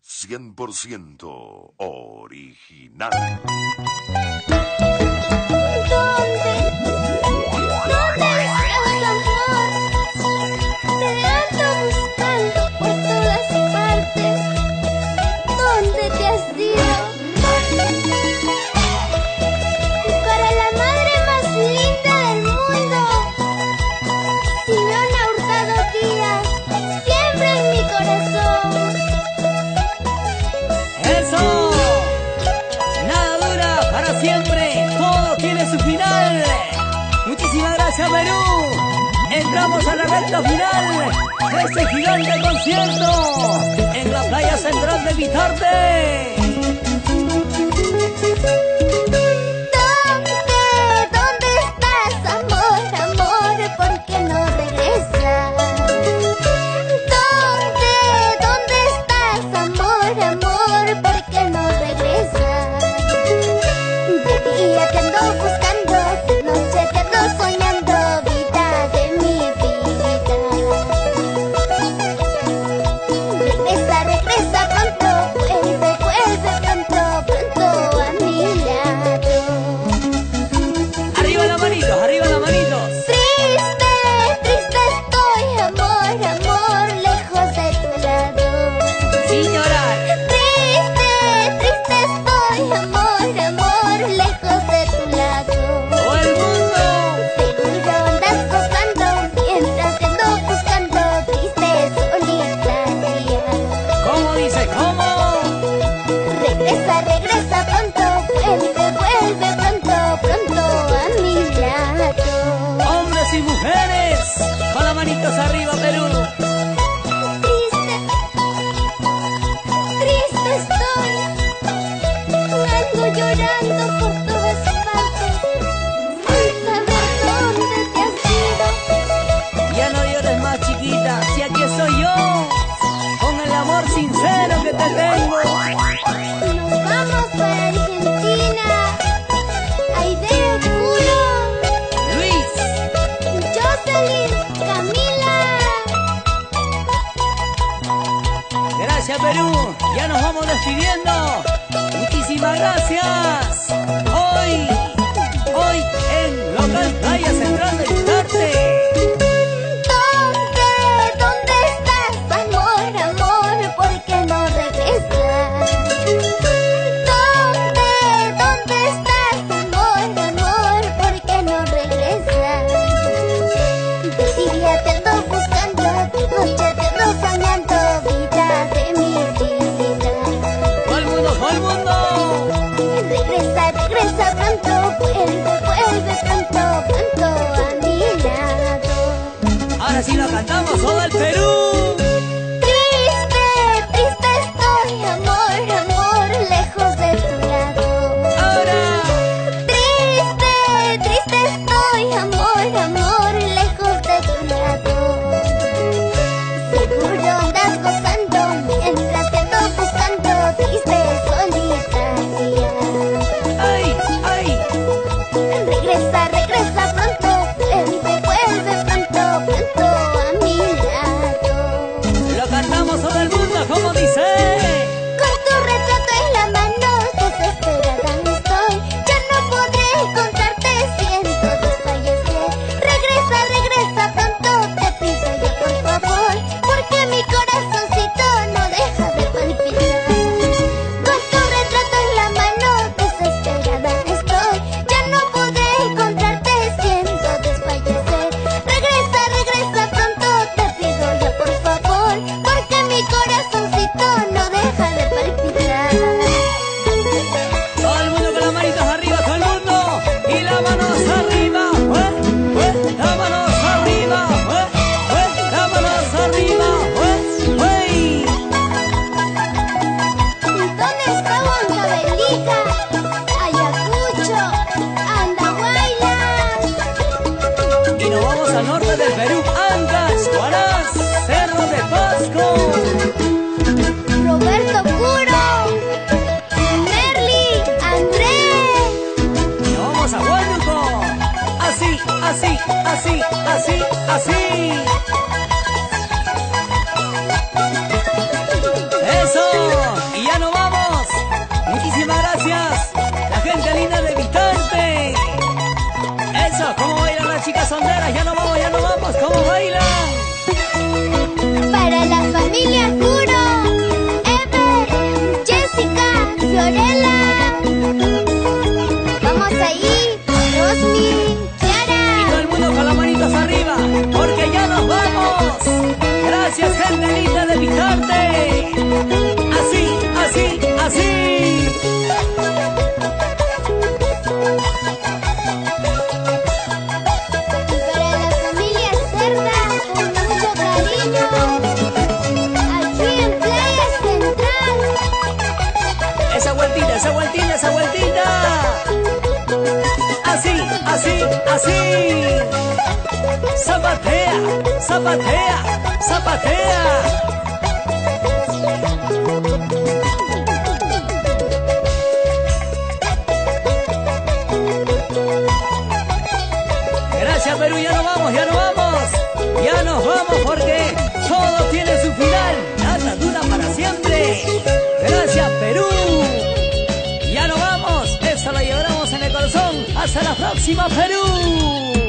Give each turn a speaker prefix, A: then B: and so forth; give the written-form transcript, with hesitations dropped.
A: 100% original.
B: ¿Dónde? ¿Dónde estás, amor? Te ando buscando por todas partes. ¿Dónde te has ido? Para la madre más linda del mundo, Simeona Hurtado Díaz, siempre en mi corazón.
C: ¡Eso! Nada dura para siempre, todo tiene su final. Muchísimas gracias, Perú. Entramos a la recta final de este gigante concierto en la playa central de Vitarte.
B: ¿Dónde estás, amor, amor? ¿Por qué no regresas? ¿Dónde estás, amor, amor? ¿Por qué no regresas? De día te ando buscando, de noche te ando soñando, vida de mi vida. Regresa, regresa pronto, vuelve, vuelve pronto, pronto a mi lado.
C: Arriba las manitos, arriba las manitos.
B: Triste, triste estoy, amor, amor, lejos de tu lado.
C: Sin llorar.
B: Triste, triste estoy, amor, amor, lejos de tu lado.
C: Todo el mundo.
B: Seguro andas gozando mientras te ando buscando, triste solitaria.
C: ¿Cómo dice? ¿Cómo?
B: Regresa, regresa pronto, vuelve, vuelve pronto, pronto a mi lado.
C: Hombres y mujeres, con las manitos arriba, Perú.
B: Triste, triste estoy, ando llorando por todas partes, sin saber dónde te has ido.
C: Ya no llores más, chiquita, si aquí estoy yo, con el amor sincero que te tengo.
B: Nos vamos para Argentina, Aide, Julio,
C: Luis,
B: Jocelyn, Camila.
C: gracias, Perú, ya nos vamos despidiendo. Muchísimas gracias. Hoy en local Playa Central de Vitarte.
B: ¿Dónde estás, amor, amor? ¿Por qué no regresas? ¿Dónde estás, amor, amor? ¿Por qué no regresas? De día te ando buscando, de noche te ando soñando, vida de mi vida.
C: Todo el mundo, todo el mundo.
B: Regresa, regresa pronto, vuelve, vuelve pronto, pronto a mi lado.
C: Ahora sí lo cantamos todo el Perú.
B: Triste, triste estoy, amor, amor, lejos de tu lado.
C: Ahora.
B: Triste, triste estoy, amor, amor, lejos de tu lado. Seguro andas gozando mientras te ando buscando, triste solitaria.
C: Ay, ay.
B: Regresa, regresa pronto, vuelve, vuelve pronto, pronto a mi lado.
C: Nelita de Picarte. Así, así, así.
B: Y para la familia Cerda, con mucho cariño, aquí en Playa Central.
C: Esa vueltita, esa vueltita, esa vueltita. Así, así, así. Zapatea, zapatea, zapatea. Gracias, Perú, ya nos vamos, ya nos vamos. Ya nos vamos porque todo tiene su final. Nada dura para siempre. Gracias, Perú. Ya nos vamos. Esa la llevaremos en el corazón. Hasta la próxima, Perú.